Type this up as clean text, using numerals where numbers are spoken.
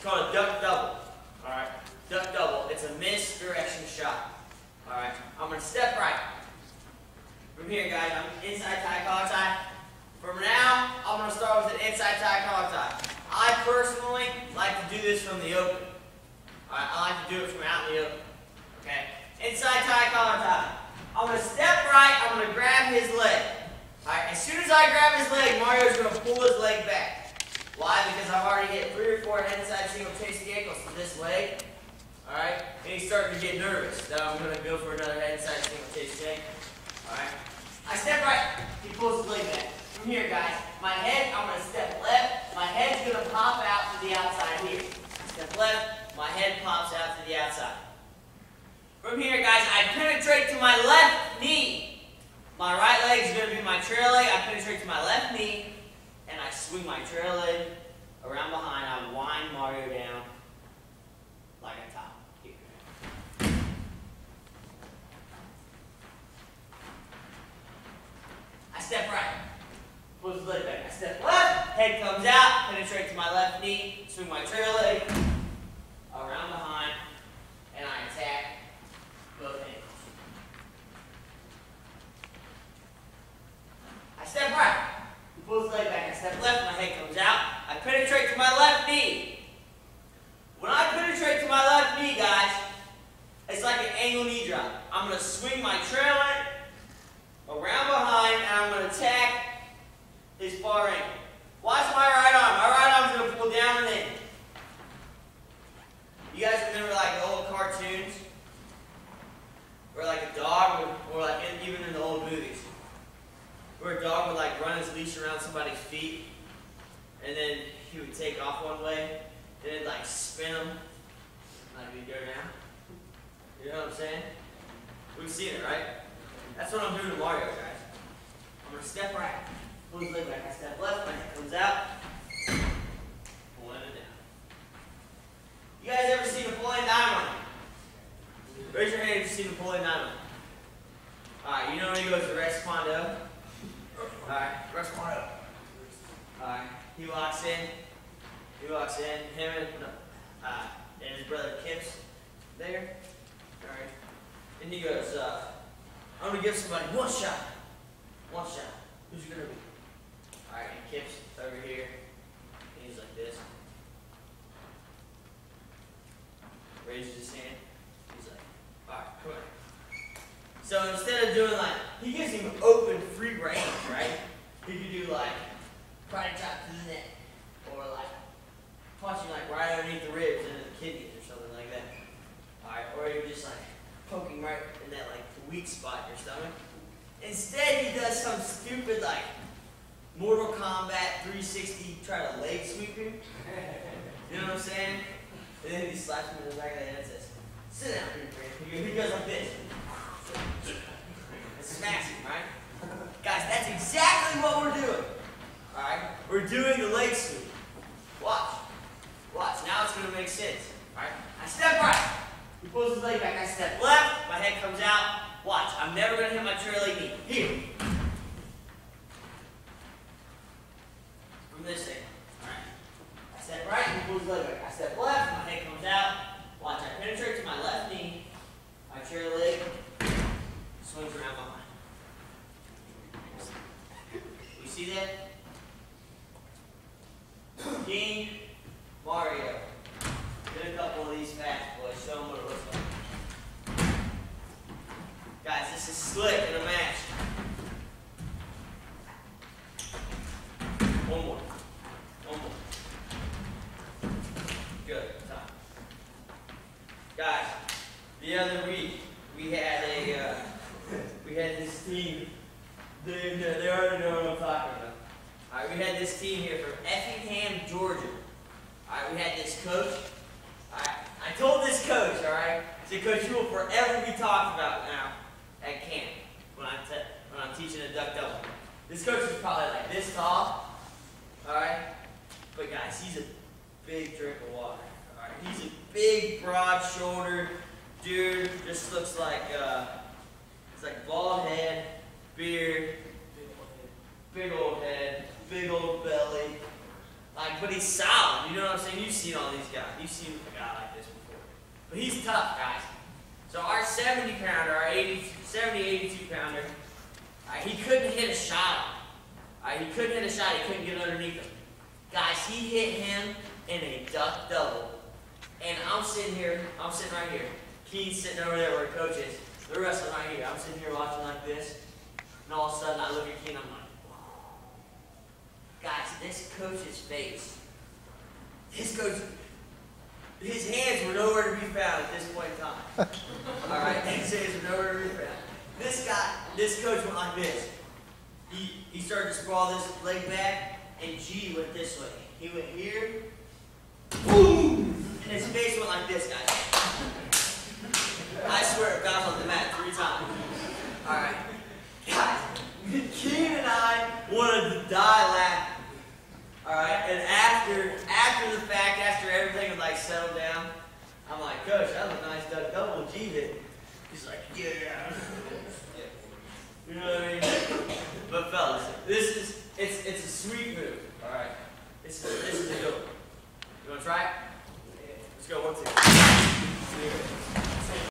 It's called a duck double. Alright? Duck double. It's a misdirection shot. Alright? I'm going to step right. From here, guys, I'm inside tie, collar tie. From now, I'm going to start with an inside tie, collar tie. I personally like to do this from the open. Alright? I like to do it from out in the open. Okay? Inside tie, collar tie. I'm going to step right. I'm going to grab his leg. Alright? As soon as I grab his leg, Mario's going to pull his leg back. Why? Because I've already hit 3 or 4 head inside single chase the ankles to this leg. Alright? And he's starting to get nervous. Now I'm going to go for another head inside single chase the ankle. Alright? I step right. He pulls his leg back. From here, guys, my head, I'm going to step left. My head's going to pop out to the outside here. Step left. My head pops out to the outside. From here, guys, I penetrate to my left knee. My right leg is going to be my trail leg. I penetrate to my left knee, and I swing my trail leg around behind. I wind Mario down like a top. Here. I step right. Pulls his leg back. I step left. Head comes out. Penetrate to my left knee. Swing my trail leg around behind, and I attack both ankles. I step right. He pulls his leg back. I step left. My head comes out. I penetrate to my left knee. When I penetrate to my left knee, guys, it's like an angle knee drop. I'm going to swing my trail leg around behind, and I'm going to attack his far ankle. Watch my right arm. My right arm's going to pull down and in. You guys remember like the old cartoons? Where like a dog would, or like even in the old movies, where a dog would like run his leash around somebody's feet, and then he would take off one way, then it'd like spin him, like we go down. You know what I'm saying? We've seen it, right? That's what I'm doing to Mario, guys. I'm going to step right. Pull his leg back. I step left, my head comes out, pulling it down. You guys ever seen Napoleon Dynamite? Raise your hand if you've seen Napoleon Dynamite. Alright, you know when he goes to Rex Pondo? Alright, Rex Pondo. Alright, he walks in, him and his brother Kip's there. Alright, and he goes, I'm going to give somebody one shot. One shot. Who's it going to be? Alright, and Kip's over here. And he's like this. Raises his hand. He's like, alright, come on. So instead of doing like, he gives him open, free range, right? He could do like, karate chop to the neck. Or like, punching like right underneath the ribs into the kidneys or something like that. Alright, or you're just like, poking right in that like weak spot in your stomach. Instead, he does some stupid like Mortal Kombat 360 try to leg sweep him. You know what I'm saying? And then he slaps him in the back of the head and says, sit down, here. He goes like this. And smacks him, right? Guys, that's exactly what we're doing. Alright? We're doing the leg sweep. Watch. Watch. Now it's going to make sense. Alright? I step right. He pulls his leg back. I step left. My head comes out. Watch. I'm never going to hit my trail leg knee. Here. From this thing. Alright. I step right. He pulls his leg back. I step left. My head comes out. Watch. I penetrate to my left knee. My trail leg swings around behind. You see that? King Mario. Get a couple of these fast boys. Show them what it looks like. Guys, this is slick in a match. One more. One more. Good. Time. Guys, the other week we had this team. They already know what I'm talking about. Alright, we had this team here from Effingham, Georgia. Alright, we had this coach. Alright, I told this coach, alright, I said, Coach, you will forever be talked about now at camp when I'm teaching a duck double. This coach is probably like this tall, alright? But guys, he's a big drink of water. Alright, he's a big, broad-shouldered dude. Just looks like it's like bald head, beard, big old head, big old belly. Like, but he's solid. You know what I'm saying? You've seen all these guys. You've seen a guy like this before. But he's tough, guys. So our 70 pounder, our 70, 82 pounder, he couldn't hit a shot on him. He couldn't hit a shot. He couldn't get underneath him. Guys, he hit him in a duck double. And I'm sitting right here. Keen's sitting over there where coach is. They're wrestling right here. I'm sitting here watching like this. And all of a sudden, I look at Keen, I'm like, whoa. Guys, this coach's face. His hands were nowhere to be found at this point in time. Alright, his hands were nowhere to be found. This coach went like this. He started to sprawl this leg back, and G went this way. He went here, boom! And his face went like this, guys. I swear it bounced on the mat 3 times. Alright. Guys, Keen and I wanted to die laughing. Alright, and after the fact, after everything had like settled down, I'm like, Coach, that was a nice duck double G hit. He's like, yeah. You know what I mean? But fellas, it's a sweet move. Alright. This is a good one.